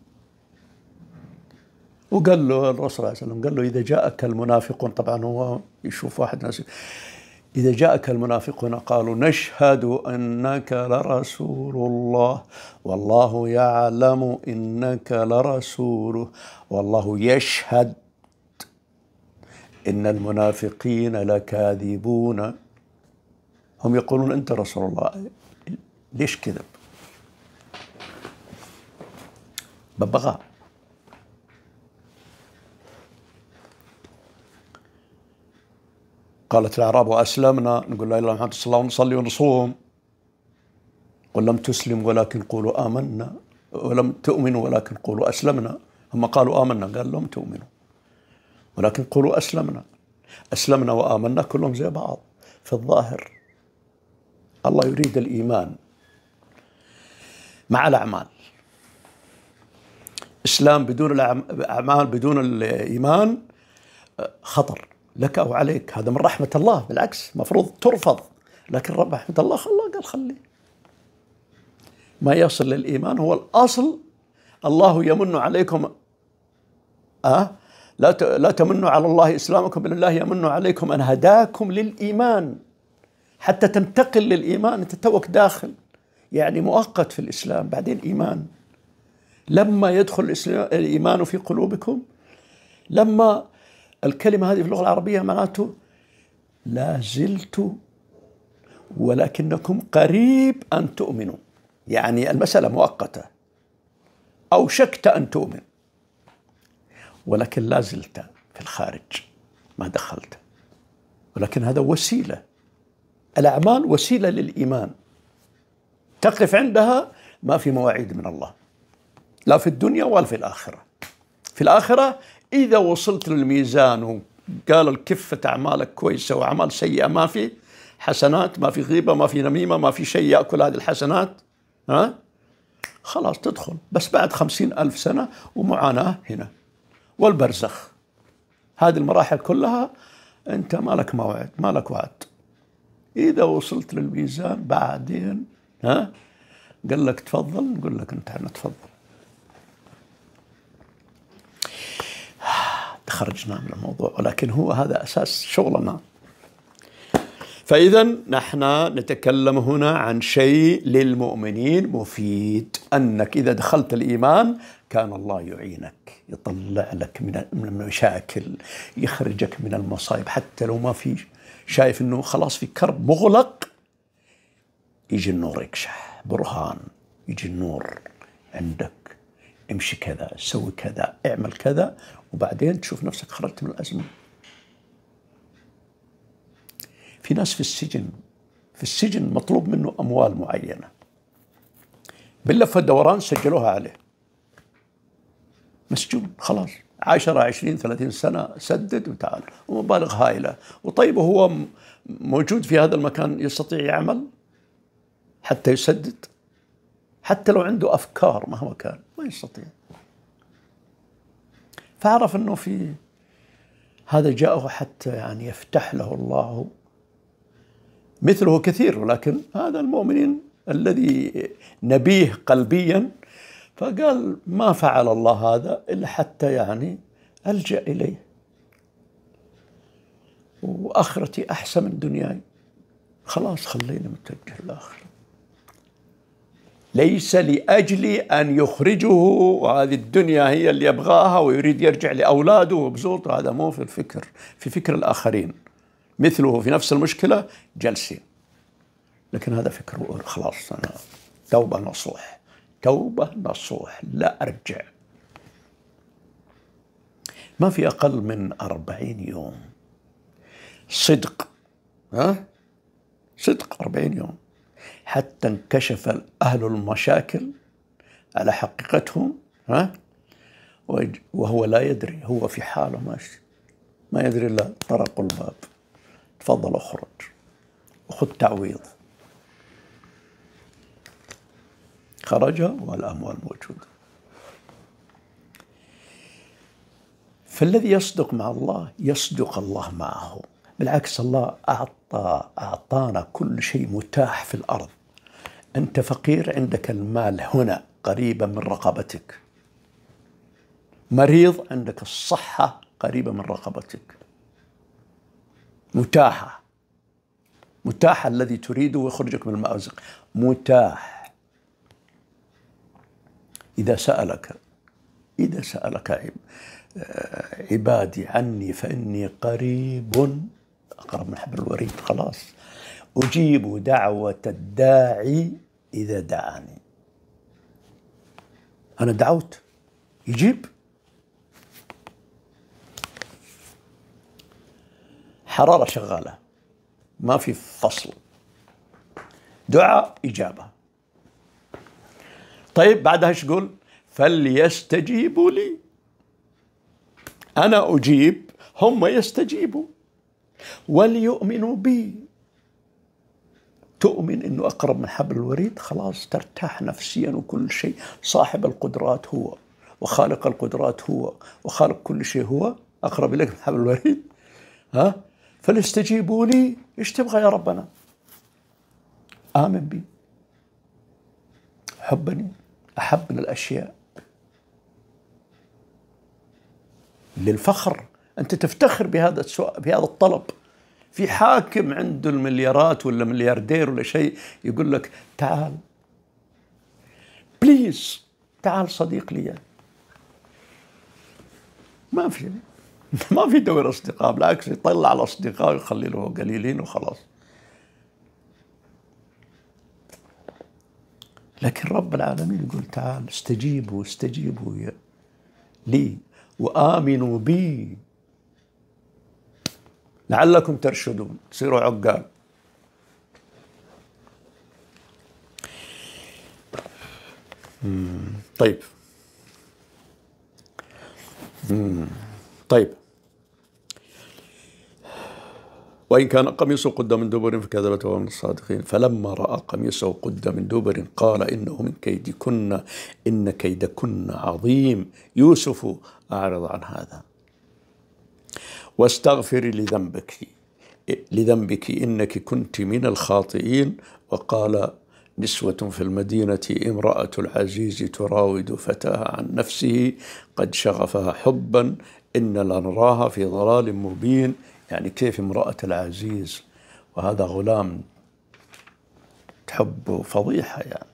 وقال له الرسول صلى الله عليه وسلم، قال له إذا جاءك المنافقون، طبعا هو يشوف واحد ناس، إذا جاءك المنافقون قالوا نشهد أنك لرسول الله والله يعلم إنك لرسوله والله يشهد إن المنافقين لكاذبون. هم يقولون أنت رسول الله، ليش كذب؟ ببغاء. قالت الأعراب أسلمنا، نقول لا إله إلا الله محمد صلى الله عليه وسلم، نصلي ونصوم. قل لم تسلم ولكن قولوا آمنا، ولم تؤمنوا ولكن قولوا أسلمنا. هم قالوا آمنا، قال لهم تؤمنوا ولكن قولوا أسلمنا. أسلمنا وآمنا كلهم زي بعض في الظاهر. الله يريد الإيمان مع الأعمال. إسلام بدون الأعمال، بدون الإيمان خطر لك أو عليك. هذا من رحمة الله، بالعكس مفروض ترفض، لكن رحمة الله قال خلي ما يصل للإيمان هو الأصل. الله يمن عليكم لا تمنوا على الله إسلامكم بل الله يمن عليكم أن هداكم للإيمان حتى تنتقل للإيمان. أنت توك داخل، يعني مؤقت في الإسلام، بعدين إيمان. لما يدخل الإيمان في قلوبكم، لما الكلمة هذه في اللغة العربية معناته لا زلت ولكنكم قريب أن تؤمنوا، يعني المسألة مؤقتة، أوشكت أن تؤمن ولكن لا زلت في الخارج، ما دخلت. ولكن هذا وسيلة، الأعمال وسيلة للإيمان، تقف عندها ما في مواعيد من الله، لا في الدنيا ولا في الآخرة. في الآخرة إذا وصلت للميزان وقال الكفة أعمالك كويسة وأعمال سيئة، ما في حسنات، ما في غيبة، ما في نميمة، ما في شيء يأكل هذه الحسنات، خلاص تدخل. بس بعد 50,000 سنة ومعاناة هنا والبرزخ، هذه المراحل كلها أنت ما لك موعد، ما لك وعد. إذا وصلت للميزان بعدين قال لك تفضل، نقول لك انتهينا تفضل. خرجنا من الموضوع، ولكن هو هذا أساس شغلنا. فإذا نحن نتكلم هنا عن شيء للمؤمنين مفيد، أنك إذا دخلت الإيمان كان الله يعينك، يطلع لك من المشاكل، يخرجك من المصائب، حتى لو ما في شايف أنه خلاص في كرب مغلق، يجي النور يكشح برهان، يجي النور عندك، امشي كذا، سوي كذا، اعمل كذا، وبعدين تشوف نفسك خرجت من الأزمة. في ناس في السجن مطلوب منه أموال معينة، باللفة الدوران سجلوها عليه، مسجون خلاص 10 20 30 سنة، سدد وتعال، ومبالغ هائلة. وطيب هو موجود في هذا المكان يستطيع يعمل حتى يسدد؟ حتى لو عنده أفكار مهما كان ما يستطيع. فعرف أنه في هذا جاءه حتى يعني يفتح له الله، مثله كثير، ولكن هذا المؤمنين الذي نبيه قلبيا، فقال ما فعل الله هذا إلا حتى يعني ألجأ إليه، وآخرتي أحسن من دنياي، خلاص خليني متوجه للآخرة. ليس لأجل أن يخرجه وهذه الدنيا هي اللي يبغاها ويريد يرجع لأولاده وبزوطه، هذا مو في الفكر، في فكر الآخرين مثله في نفس المشكلة جلسين، لكن هذا فكره خلاص أنا توبة نصوح، توبة نصوح، لا أرجع. ما في أقل من 40 يوم صدق، صدق 40 يوم حتى انكشف أهل المشاكل على حقيقتهم، وهو لا يدري، هو في حاله ماشي ما يدري إلا طرقوا الباب، تفضل اخرج وخذ تعويض. خرج والأموال موجودة. فالذي يصدق مع الله يصدق الله معه. بالعكس، الله أعطانا كل شيء متاح في الأرض. أنت فقير، عندك المال هنا قريبا من رقبتك، مريض، عندك الصحة قريبة من رقبتك، متاحة، متاح الذي تريده ويخرجك من المأزق، متاح. إذا سألك عبادي عني فإني قريب، أقرب من حبل الوريد، خلاص أجيب دعوة الداعي إذا دعاني. أنا دعوت يجيب. حرارة شغالة، ما في فصل، دعاء إجابة. طيب بعدها ايش يقول؟ فليستجيبوا لي، أنا أجيب، هم يستجيبوا، وليؤمنوا بي. تؤمن إنه أقرب من حبل الوريد، خلاص ترتاح نفسيا وكل شيء. صاحب القدرات هو، وخالق القدرات هو، وخالق كل شيء هو، أقرب إليك من حبل الوريد. فليستجيبوا لي. إيش تبغى يا ربنا؟ آمن بي، حبني، أحب من الأشياء للفخر. أنت تفتخر بهذا بهذا الطلب. في حاكم عنده المليارات ولا ملياردير ولا شيء يقول لك تعال بليز، تعال صديق لي. ما في دور أصدقاء، بالعكس يطلع على أصدقاء ويخلي له قليلين وخلاص. لكن رب العالمين يقول تعال استجيبوا لي وآمنوا بي لعلكم ترشدون، تصيروا عقال. طيب طيب وإن كان قميصه قد من دبر فكذبت وهو من الصادقين. فلما رأى قميصه قد من دبر قال إنه من كيدكن إن كيدكن عظيم. يوسف أعرض عن هذا. واستغفري لذنبك إنك كنت من الخاطئين. وقال نسوة في المدينة امرأة العزيز تراود فتاها عن نفسه قد شغفها حبا إن لنراها في ضلال مبين. يعني كيف امرأة العزيز وهذا غلام تحب فضيحة يعني.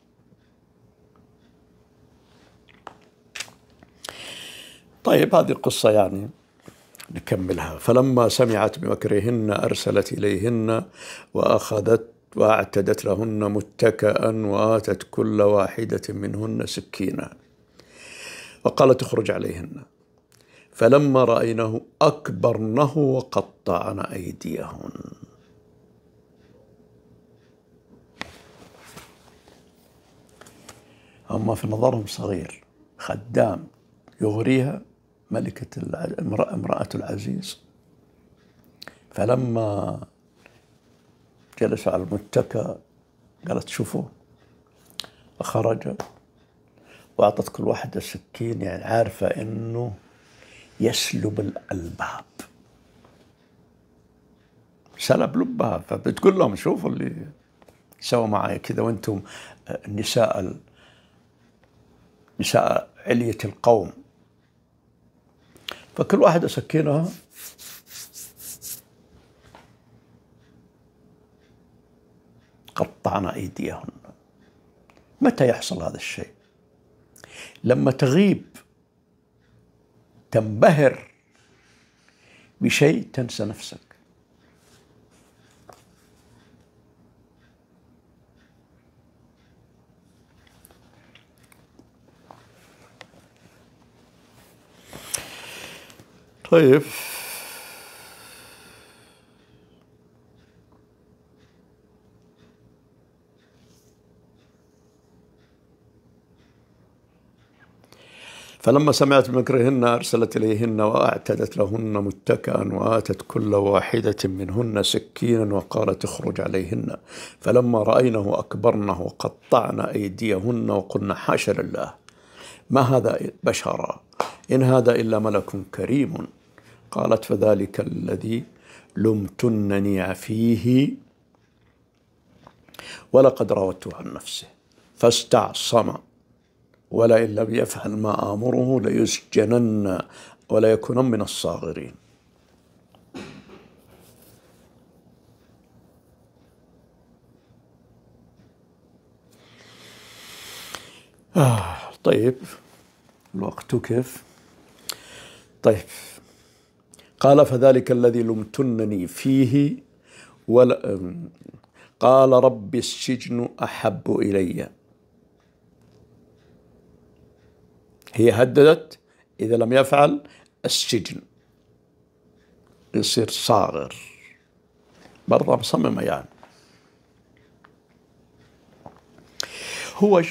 طيب هذه القصة يعني نكملها. فلما سمعت بمكرهن أرسلت إليهن وأعتدت لهن متكأ وآتت كل واحدة منهن سكينا وقالت اخرج عليهن. فلما رأينه أكبرنه وقطعن أيديهن. هم في نظرهم صغير، خدام يغريها ملكة امرأة العزيز. فلما جلسوا على المتكأ قالت شوفوا، فخرج وأعطت كل واحدة سكين، يعني عارفة إنه يسلب الألباب، سلب لبها. فبتقول لهم شوفوا اللي سووا معي كذا وأنتم نساء علية القوم. فكل واحدة سكينها قطعنا أيديهن. متى يحصل هذا الشيء؟ لما تغيب، تنبهر بشيء، تنسى نفسك. طيب فلما سمعت بمكرهن أرسلت إليهن وأعتدت لهن متكئا وآتت كل واحدة منهن سكينا وقالت اخرج عليهن. فلما رأينه أكبرنه وقطعن أيديهن وقلن حاشا لله ما هذا بشرا إن هذا إلا ملك كريم. قالت فذلك الذي لمتنني فيه ولقد راودته عن نفسه فاستعصم ولئن لم يفعل ما آمره ليسجنن ولا يكونن من الصاغرين. طيب الوقت كيف؟ طيب قال فذلك الذي لمتنني فيه قال رب السجن أحب إلي. هي هددت إذا لم يفعل السجن يصير صاغر، برضه مصممة يعني. هو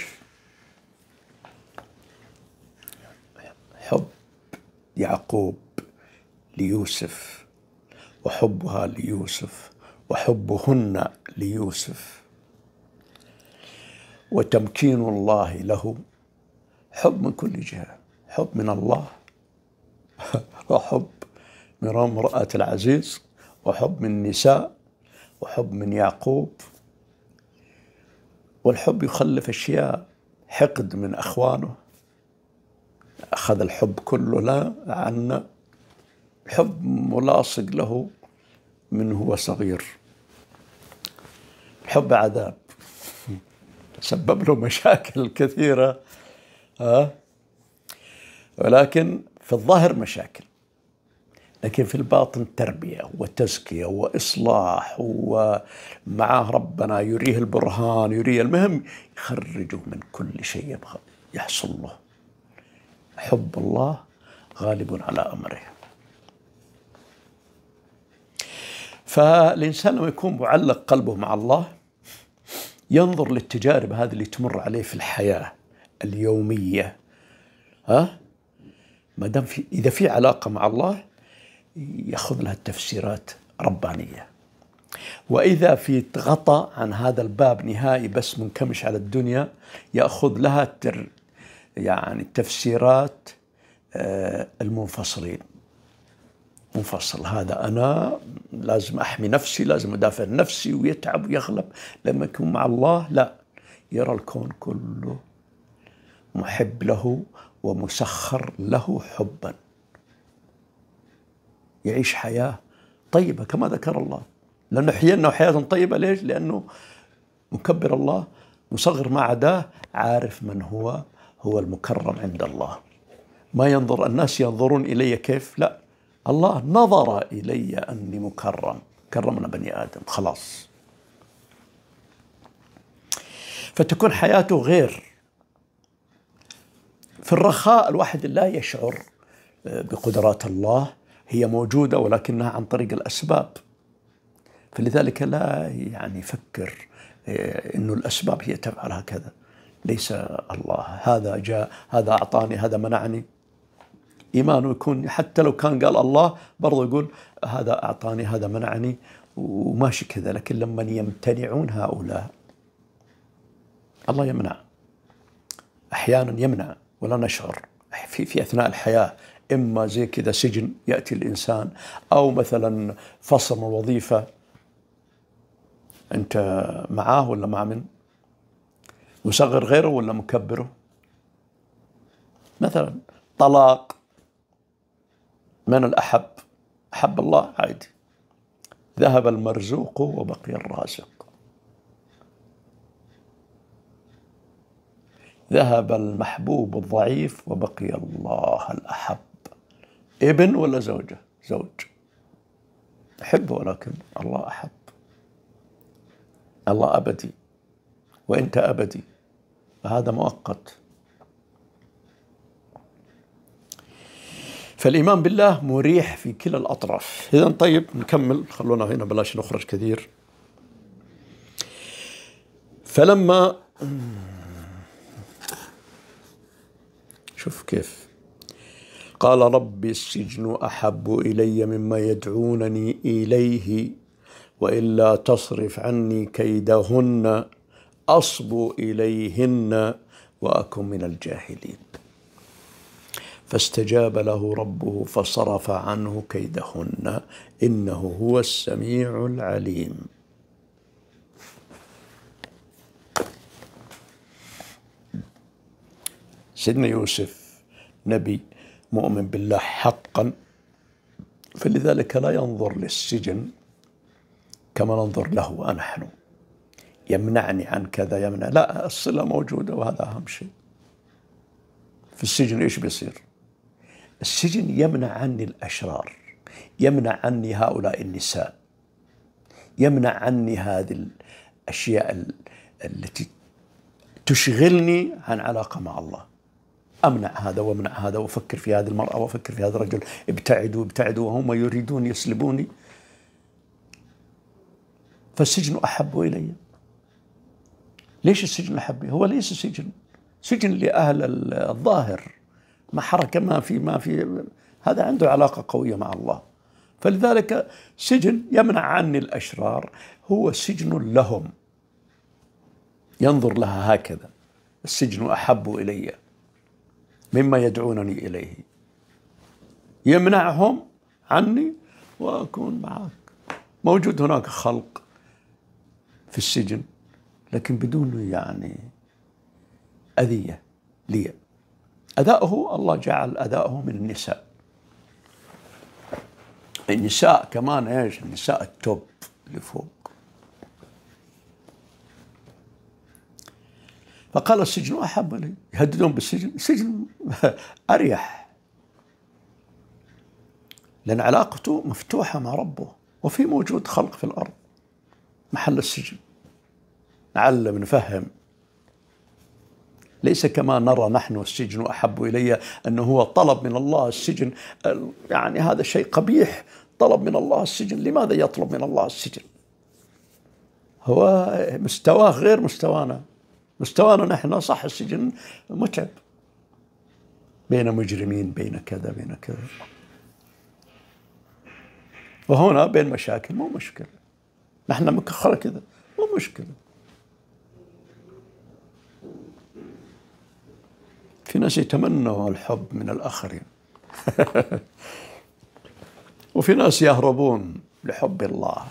حب يعقوب ليوسف وحبها ليوسف وحبهن ليوسف وتمكين الله له، حب من كل جهة، حب من الله وحب من امرأة العزيز وحب من النساء وحب من يعقوب. والحب يخلف أشياء، حقد من أخوانه أخذ الحب كله لا عنا، حب ملاصق له من هو صغير. الحب عذاب سبب له مشاكل كثيرة، ولكن في الظاهر مشاكل، لكن في الباطن تربية وتزكية وإصلاح، ومعه ربنا يريه البرهان، يريه المهم يخرجه من كل شيء يبغى يحصل له. حب الله غالب على أمره. فالإنسان لما يكون معلق قلبه مع الله ينظر للتجارب هذه اللي تمر عليه في الحياة اليومية، ما دام إذا في علاقة مع الله يأخذ لها التفسيرات ربانية، وإذا في غطاء عن هذا الباب نهائي بس منكمش على الدنيا يأخذ لها يعني التفسيرات المنفصلين. منفصل. هذا أنا لازم أحمي نفسي، لازم أدافع عن نفسي، ويتعب ويغلب. لما يكون مع الله لا، يرى الكون كله محب له ومسخر له حبا، يعيش حياة طيبة كما ذكر الله. لأنه حيانا حياة طيبة. ليش؟ لأنه مكبر الله، مصغر ما عداه، عارف من هو المكرم عند الله. ما ينظر الناس ينظرون إلي كيف، لا، الله نظر إلي أني مكرم، كرمنا بني آدم خلاص. فتكون حياته غير. في الرخاء الواحد لا يشعر بقدرات الله، هي موجودة ولكنها عن طريق الأسباب. فلذلك لا يعني يفكر إنه الأسباب هي تفعل هكذا. ليس الله هذا جاء، هذا أعطاني، هذا منعني. إيمانه يكون حتى لو كان قال الله برضو يقول هذا أعطاني، هذا منعني، وماشي كذا. لكن لما يمتنعون هؤلاء، الله يمنع أحيانا، يمنع ولا نشعر في أثناء الحياة. إما زي كذا سجن يأتي الإنسان، أو مثلا فصل من وظيفة، أنت معاه ولا مع من؟ مصغر غيره ولا مكبره؟ مثلا طلاق، من الأحب؟ أحب الله عادي. ذهب المرزوق وبقي الرازق. ذهب المحبوب الضعيف وبقي الله الأحب. ابن ولا زوجة؟ زوج أحبه، ولكن الله أحب. الله أبدي وأنت أبدي، فهذا مؤقت. فالإيمان بالله مريح في كلا الأطراف. إذن طيب نكمل، خلونا هنا بلاش نخرج كثير. فلما شوف كيف قال ربي السجن أحب إلي مما يدعونني إليه وإلا تصرف عني كيدهن أصب إليهن وأكن من الجاهلين. فاستجاب له ربه فصرف عنه كيدهن إنه هو السميع العليم. سيدنا يوسف نبي مؤمن بالله حقا، فلذلك لا ينظر للسجن كما ننظر له نحن، يمنعني عن كذا، يمنع، لا، الصلة موجودة وهذا أهم شيء. في السجن إيش بيصير؟ السجن يمنع عني الأشرار، يمنع عني هؤلاء النساء، يمنع عني هذه الأشياء التي تشغلني عن علاقة مع الله. أمنع هذا وأمنع هذا، وأفكر في هذه المرأة وأفكر في هذا الرجل، ابتعدوا ابتعدوا وهم يريدون يسلبوني. فالسجن أحب إلي. ليش السجن أحب؟ هو ليس سجن لأهل الظاهر، ما حركة، ما في هذا عنده علاقة قوية مع الله. فلذلك سجن يمنع عني الأشرار هو سجن لهم، ينظر لها هكذا. السجن أحب إلي مما يدعونني إليه، يمنعهم عني وأكون معك. موجود هناك خلق في السجن لكن بدون يعني أذية لي. أداؤه الله جعل أداؤه من النساء. النساء كمان إيش؟ النساء التوب اللي فوق. فقال السجن أحب لي، يهددون بالسجن. السجن أريح، لأن علاقته مفتوحة مع ربه، وفي موجود خلق في الأرض محل السجن. نعلم نفهم، ليس كما نرى نحن السجن أحب إلي أنه هو طلب من الله السجن، يعني هذا شيء قبيح. طلب من الله السجن، لماذا يطلب من الله السجن؟ هو مستواه غير مستوانا. مستوانا نحن صح السجن متعب، بين مجرمين، بين كذا بين كذا، وهنا بين مشاكل، مو مشكلة، نحن مكخرة كذا، مو مشكلة. في ناس يتمنوا الحب من الآخرين. وفي ناس يهربون لحب الله.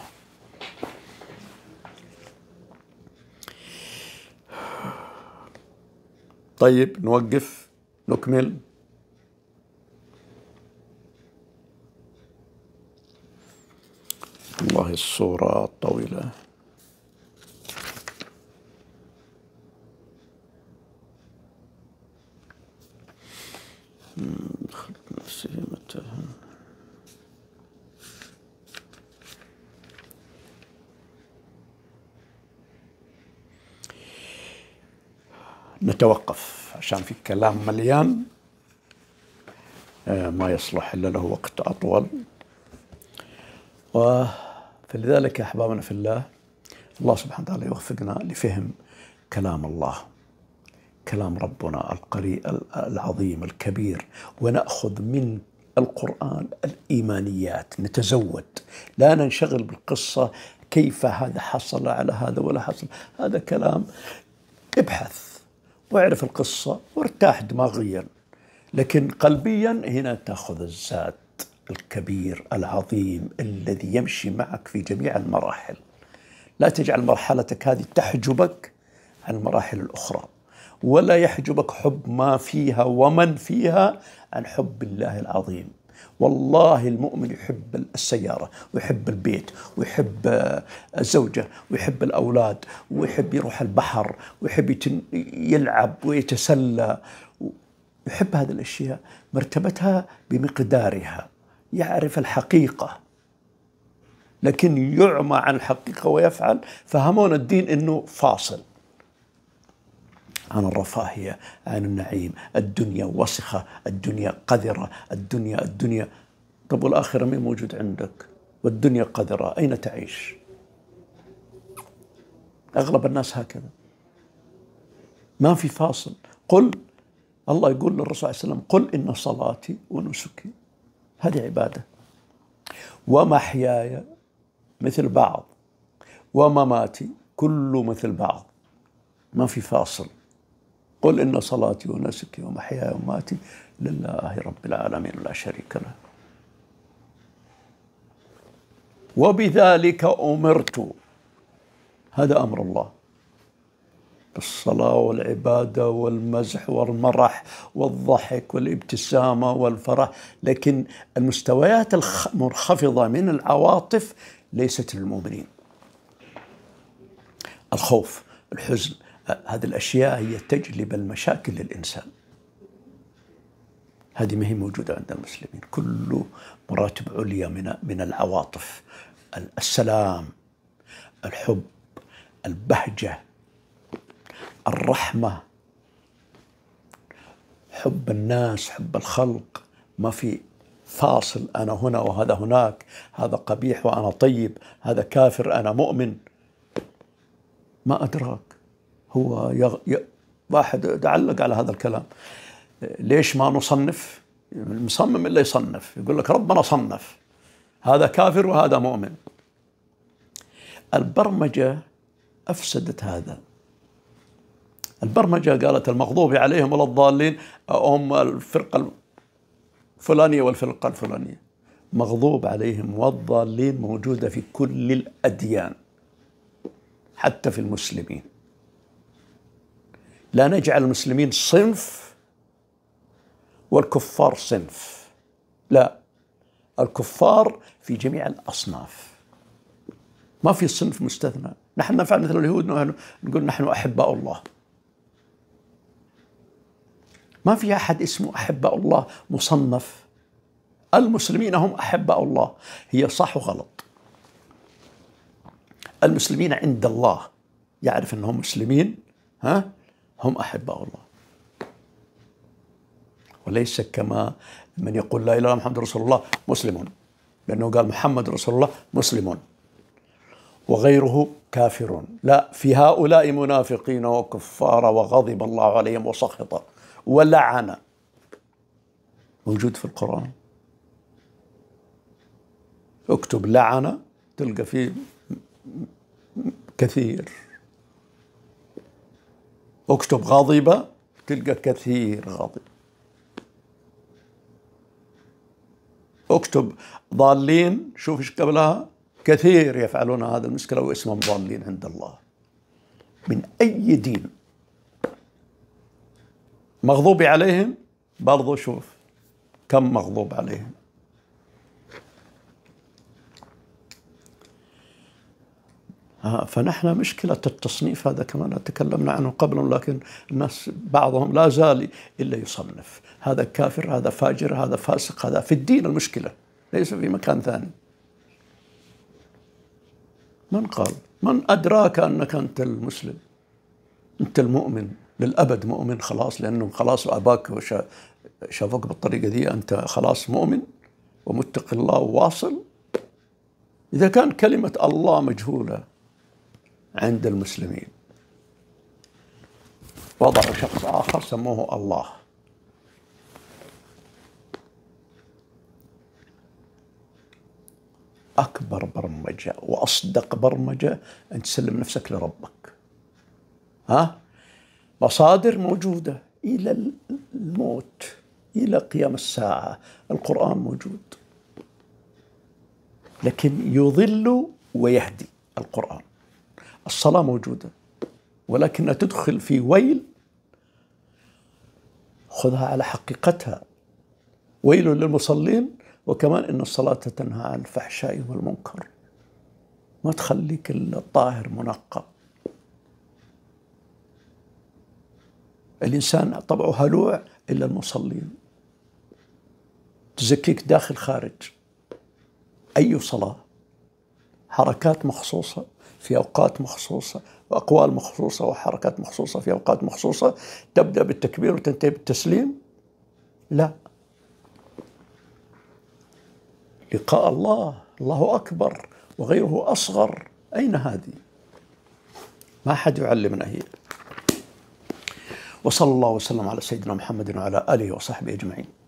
طيب نوقف نكمل. والله الصورة طويلة. نتوقف عشان في كلام مليان ما يصلح إلا له وقت أطول. فلذلك يا أحبابنا في الله، الله سبحانه وتعالى يوفقنا لفهم كلام الله، كلام ربنا العظيم الكبير، ونأخذ من القرآن الإيمانيات، نتزود، لا ننشغل بالقصة كيف هذا حصل على هذا ولا حصل، هذا كلام. ابحث واعرف القصة وارتاح دماغيا، لكن قلبيا هنا تأخذ الزاد الكبير العظيم الذي يمشي معك في جميع المراحل. لا تجعل مرحلتك هذه تحجبك عن المراحل الأخرى، ولا يحجبك حب ما فيها ومن فيها عن حب الله العظيم. والله المؤمن يحب السيارة ويحب البيت ويحب الزوجة ويحب الأولاد ويحب يروح البحر ويحب يلعب ويتسلى، يحب هذه الأشياء مرتبتها بمقدارها، يعرف الحقيقة، لكن يعمى عن الحقيقة ويفعل. فهمون الدين إنه فاصل عن الرفاهية، عن النعيم. الدنيا وسخة، الدنيا قذرة، الدنيا. طب والآخرة مين موجود عندك؟ والدنيا قذرة، أين تعيش؟ أغلب الناس هكذا، ما في فاصل. قل، الله يقول للرسول صلى الله عليه وسلم: قل إن صلاتي ونسكي، هذه عبادة، ومحياي مثل بعض، ومماتي كله مثل بعض، ما في فاصل. قل إن صلاتي ونسكي ومحياي ومماتي لله رب العالمين لا شريك له، وبذلك أمرت. هذا أمر الله، الصلاة والعبادة والمزح والمرح والضحك والابتسامة والفرح. لكن المستويات المنخفضة من العواطف ليست للمؤمنين. الخوف، الحزن، هذه الأشياء هي تجلب المشاكل للإنسان. هذه ما هي موجودة عند المسلمين. كل مراتب عليا من العواطف: السلام، الحب، البهجة، الرحمة، حب الناس، حب الخلق. ما في فاصل، أنا هنا وهذا هناك، هذا قبيح وأنا طيب، هذا كافر أنا مؤمن. ما أدراك. هو واحد علق على هذا الكلام: ليش ما نصنف؟ المصمم إلا يصنف، يقول لك ربنا صنف، هذا كافر وهذا مؤمن. البرمجة أفسدت هذا. البرمجة قالت المغضوب عليهم ولا الضالين هم الفرقة الفلانية والفرقة الفلانية. مغضوب عليهم والضالين موجودة في كل الأديان، حتى في المسلمين. لا نجعل المسلمين صنف والكفار صنف، لا، الكفار في جميع الأصناف، ما في صنف مستثنى. نحن نفعل مثل اليهود، نقول نحن أحباء الله. ما في أحد اسمه أحباء الله مصنف. المسلمين هم أحباء الله. هي صح وغلط. المسلمين عند الله يعرف أنهم مسلمين، هم أحباء الله، وليس كما من يقول لا إله إلا الله محمد رسول الله مسلم، لأنه قال محمد رسول الله مسلم وغيره كافر. لا، في هؤلاء منافقين وكفار وغضب الله عليهم وسخط ولعن. موجود في القرآن. اكتب لعن تلقى فيه كثير، اكتب غضب تلقى كثير غضب. اكتب ضالين، شوف ايش قبلها، كثير يفعلون هذا المشكلة واسمهم ضالين عند الله من أي دين. مغضوب عليهم برضو شوف كم مغضوب عليهم. فنحن مشكلة التصنيف هذا كمان تكلمنا عنه قبل، لكن الناس بعضهم لا زال إلا يصنف هذا كافر، هذا فاجر، هذا فاسق، هذا في الدين المشكلة، ليس في مكان ثاني. من قال؟ من أدراك أنك أنت المسلم؟ أنت المؤمن للأبد، مؤمن خلاص، لأنه خلاص أباك شافوك بالطريقة دي أنت خلاص مؤمن ومتقي الله وواصل. إذا كان كلمة الله مجهولة عند المسلمين وضعوا شخص آخر سموه الله، أكبر برمجة وأصدق برمجة أن تسلم نفسك لربك. مصادر موجودة إلى الموت، إلى قيام الساعة، القرآن موجود، لكن يضل ويهدي القرآن. الصلاة موجودة ولكنها تدخل في ويل، خذها على حقيقتها، ويل للمصلين، وكمان إن الصلاة تنهى عن الفحشاء والمنكر، ما تخليك إلا الطاهر منقى. الإنسان طبعه هلوع إلا المصلين، تزكيك داخل خارج. أي صلاة، حركات مخصوصة في أوقات مخصوصة، وأقوال مخصوصة وحركات مخصوصة في أوقات مخصوصة، تبدأ بالتكبير وتنتهي بالتسليم؟ لا، لقاء الله، الله أكبر وغيره أصغر، أين هذه؟ ما حد يعلمنا هي. وصلى الله وسلم على سيدنا محمد وعلى آله وصحبه أجمعين.